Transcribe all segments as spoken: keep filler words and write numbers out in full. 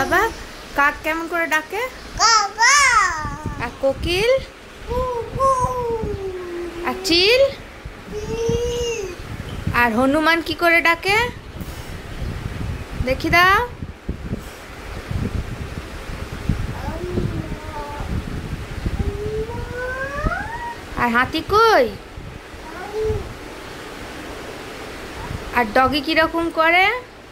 বাবা কাক কেমন করে ডাকে? আর কোকিল? আর চিল? আর হনুমান কি করে ডাকে দেখি দাও? আর হাতি কই? আর ডগি কিরকম করে?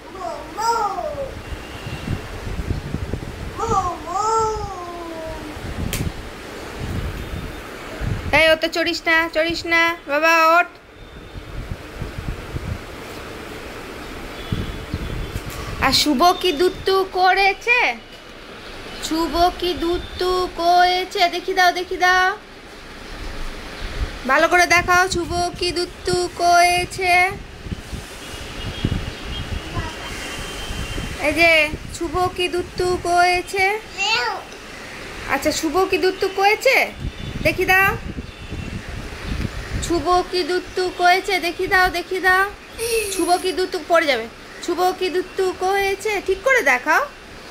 এই ওতে চড়িস না, চড়িস না বাবা, ওঠ। আর শুভ কি দুত্তু করেছে? শুভ কি দুত্তু করেছে দেখি দাও, দেখি দাও, ভালো করে দেখাও। শুভ কি দুত্তু করেছে? এই যে শুভ কি দুত্তু করেছে? আচ্ছা শুভ কি দুত্তু করেছে দেখি দাও। শুভ কি দুত্তু করেছে দেখি দাও, দেখি দাও। শুভ কি দুত্তু পড়ে যাবে। শুভ কি দুত্তু করেছে ঠিক করে দেখাও।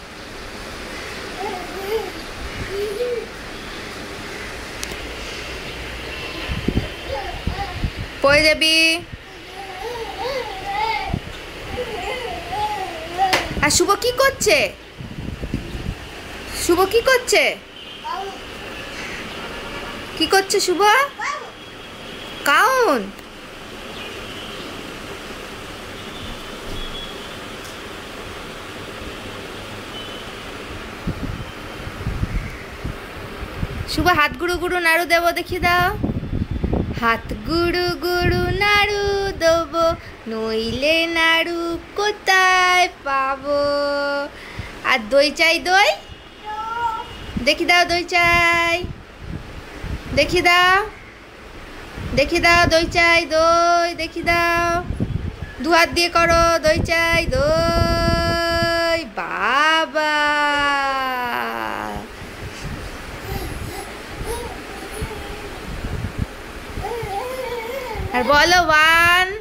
পড়ে যাবি। আর শুভ কি করছে? শুভ কি করছে? কি করছে শুভ? কাউন? শুভ হাত গুড়ু গুড়ু নাড়ু দেবো দেখি দাও। হাত গুড়ু গুড়ু নাড়ু দেবো, নইলে নাড়ু কোথায় পাবো? আর দই চাই, দই দেখি দাও, দই চাই দেখি দাও, দেখি দাও, দই চাই, দই দেখি দাও। দু হাত দিয়ে করো, দই চাই, দই। বাবা আর বলো ওয়ান